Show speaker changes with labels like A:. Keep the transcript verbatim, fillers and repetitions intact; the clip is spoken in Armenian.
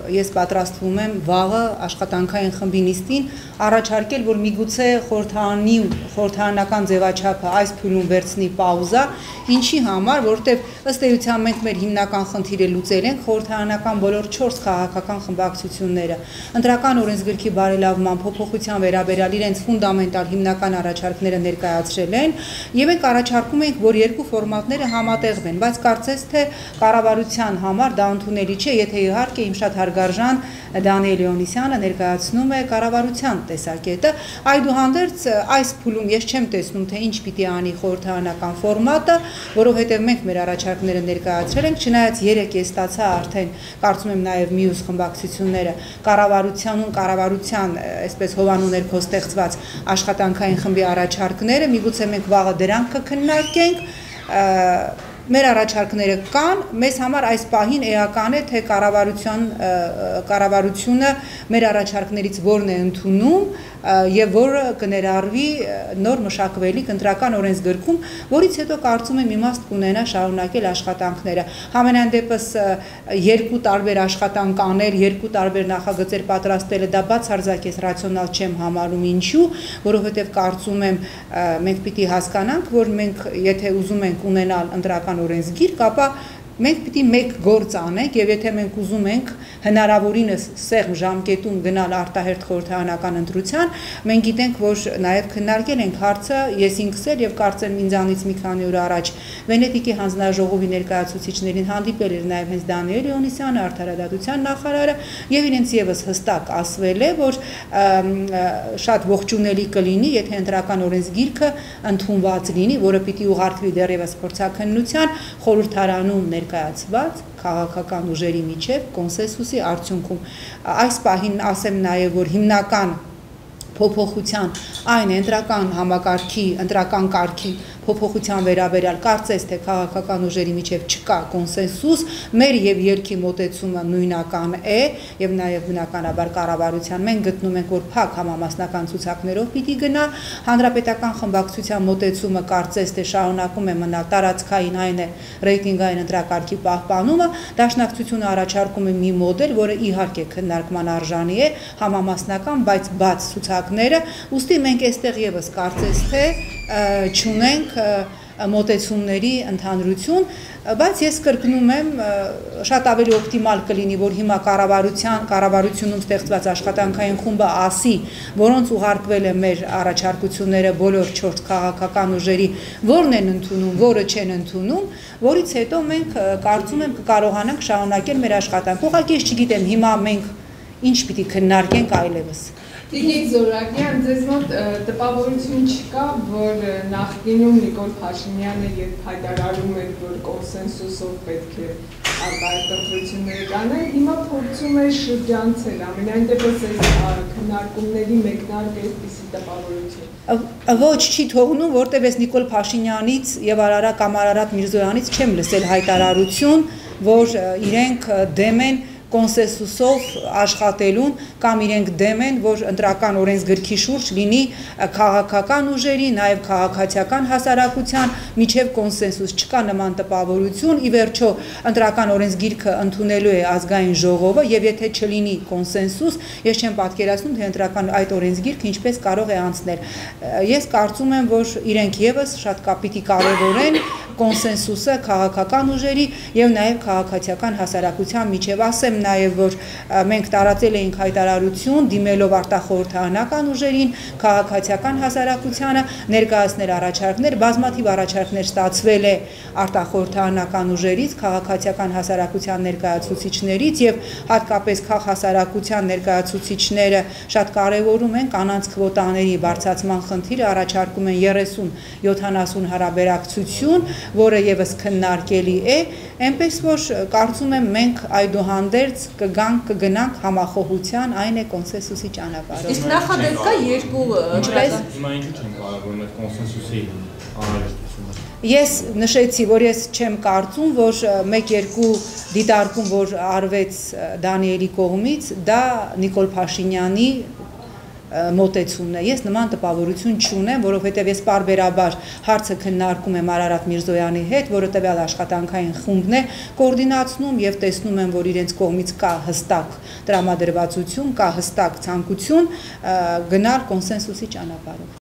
A: ես պատրաստվում եմ վաղը աշխատանքային խմբի նիստին առաջարկել, որ միգուցե խորհրդարանի խորհրդարանական ձևաչափը այս փուլում վերցնի պաուզա, ինչի համար, որովհետև ըստ էության մենք մեր հիմնական խնդիրը լուծել ենք խորհրդարանական բոլոր չորս քաղաքական խմբակցությունները ընտրական օրենսգրքի բարելավման փոփոխության վերաբերյալ իրենց ֆունդամենտալ հիմնական առաջարկները ներկայացրել են, եւ մենք առաջարկում ենք, որ երկու ֆորմատները համատեղվեն, բայց կարծես թե կառավարության համար դա ընդունելի չէ, եթե իհարկե իմ շատ հարգարժան Դանիել Հովհաննիսյանը ներկայացնում է կառավարության տեսակետը, այդուհանդերձ այս փուլում ես չեմ տեսնում, թե ինչ պիտի անի խորհրդարանական ֆորմատը, որովհետև մենք մեր առաջարկները ներկայացրել ենք, չնայած երեկ ես ստացա արդեն, կարծում եմ նաև մյուս խմբակցությունները կառավարությանուն կառավարության, այսպես հովանու ներքո ստեղծված աշխատանքային խմբի առաջարկները, միգուցե մենք վաղը դրանք կքննարկենք, մեր առաջարկները կան, մեզ համար այս պահին էական է, թե կառավարության կառավարությունը մեր առաջարկներից որն է ընդունում եւ որը կներառվի նոր մշակվելիք ընտրական օրենսգրքում, որից հետո կարծում եմ իմաստ կունենա շարունակել աշխատանքները։ Համենայն դեպս երկու տարբեր աշխատանք անել, երկու տարբեր նախագծեր պատրաստելը դա բացարձակ ես ռացիոնալ չեմ համարում, ինչու, որովհետեւ կարծում եմ մենք պիտի հասկանանք, որ մենք եթե ուզում ենք ունենալ ընտրական օրենսգիրք, ապա մենք պիտի մեկ գործ անենք եւ եթե մենք ուզում ենք հնարավորինս սեղմ ժամկետում գնալ արտահերթ խորհրդարանական ընտրության, մենք գիտենք, որ նաեւ քննարկել ենք հարցը, ես ինքս էլ եւ կարծեմ ինձանից մի քանի օր առաջ Վենետիկի հանձնաժողովի ներկայացուցիչներին հանդիպել էր նաեւ հենց Դանիել Հովհաննիսյանը, արդարադատության նախարարը եւ իրենց եւս հստակ ասվել է, որ շատ ողջունելի կլինի, եթե ընտրական օրենսգիրքը ընդունված լինի, որը պիտի ուղարկվի դեռևս փորձաքննության խորհրդարանում ներկայացված քաղաքական ուժերի միջև կոնսենսուսի արդյունքում այս պահին ասեմ նաև որ հիմնական փոփոխության այն ընտրական համակարգի ընտրական կարգի փոփոխության վերաբերյալ կարծես թե քաղաքական ուժերի միջև չկա կոնսենսուս, մեր եւ երկի մոտեցումը նույնական է եւ նաեւ բնականաբար կառավարության մենք գտնում ենք որ փակ համամասնական ցուցակներով պիտի գնա, հանրապետական խմբակցության մոտեցումը կարծես թե շարունակում է մնալ տարածքային այն է ռեյտինգային ընտրակարգի պահպանումը, դաշնակցությունը առաջարկում է մի մոդել, որը իհարկե քննարկման արժանի է, համամասնական, բայց բաց ցուցակները, ուստի մենք այստեղ եւս կարծես թե չունենք մոտեցումների ընդհանրություն, բայց ես կրկնում եմ շատ ավելի օպտիմալ կլինի, որ հիմա կառավարության կառավարությունում ստեղծված աշխատանքային խումբը ասի, որոնց ուղարկվել է մեր առաջարկությունները բոլոր չորս քաղաքական ուժերի, որն են ընդունում, որը չեն ընդունում, որից հետո մենք կարծում եմ կկարողանանք շարունակել մեր աշխատանքը։ Ուղղակի ես չգիտեմ հիմա մենք ինչ պիտի քննարկենք այլևս։
B: Տիկին Զորակյան, ձեզ մոտ տպավորություն չկա, որ նախկինում Նիկոլ Փաշինյանը երբ հայտարարում էր, որ կոնսենսուսով պետք է արտահերթ ընտրություններ կանեն, հիմա փորձում է շրջանցել, ամենայն դեպս այս քննարկումների մեկնարկը այդպիսի տպավորություն։
A: Ոչ, չի թողնում, որտեղ ես Նիկոլ Փաշինյանից եւ Արարա կամ Արարատ Միրզոյանից չեմ լսել հայտարարություն, որ իրենք դեմ են կոնսենսուսով աշխատելուն կամ իրենք դեմ են, որ ընտրական օրենսգրքի շուրջ լինի քաղաքական ուժերի, նաև քաղաքացիական հասարակության միջև կոնսենսուս, չկա նման տպավորություն, ի վերջո ընտրական օրենսգիրքը ընդունելու է ազգային ժողովը եւ եթե չլինի կոնսենսուս, ես չեմ պատկերացնում, թե ընտրական այդ օրենսգիրքը ինչպես կարող է անցնել։ Ես կարծում եմ, որ իրենք եւս շատ կապիտի կարեւորեն կոնսենսուսը քաղաքական ուժերի եւ նաեւ քաղաքացիական հասարակության միջև ասեմ նաև որ մենք տարածել էինք հայտարարություն դիմելով արտախորհրդարանական ուժերին, քաղաքացիական հասարակությանը ներկայացնել առաջարկներ, բազմաթիվ առաջարկներ ստացվել է արտախորհրդարանական ուժերից, քաղաքացիական հասարակության ներկայացուցիչներից եւ հատկապես քաղաքասարակության ներկայացուցիչները շատ կարեւորում են կանանց քվոտաների բարձրացման խնդիրը, առաջարկում են երեսուն յոթանասուն հարաբերակցություն, որը եւս քննարկելի է, այնպես որ կարծում եմ մենք այդուհանդերձ կգանք կգնանք համախոհության, այն է կոնսենսուսի ճանապարհով։
C: Իսկ նախադեպ կա երկու
D: ինչպես հիմա ինչու չեն կարողանում այդ կոնսենսուսի անհրաժեշտությունը։
A: Ես նշեցի, որ ես չեմ կարծում, որ մեկ-երկու դիտարկում, որ արվեց Դանիելի կողմից, դա Նիկոլ Փաշինյանի մոտեցումն է։ Ես նման տպավորություն չունեմ, որովհետև ես պարբերաբար հարցը քննարկում եմ Արարատ Միրզոյանի հետ, որը տվյալ աշխատանքային խումբն է կոորդինացնում եւ տեսնում եմ, որ իրենց կողմից կա հստակ տրամադրվածություն, կա հստակ ցանկություն գնալ կոնսենսուսի ճանապարհով։